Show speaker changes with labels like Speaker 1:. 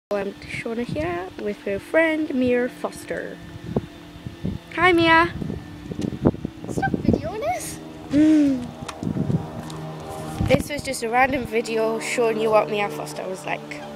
Speaker 1: I'm Shona here with her friend Mia Foster. Hi Mia!
Speaker 2: Stop videoing us!
Speaker 1: This was just a random video showing you what Mia Foster was like.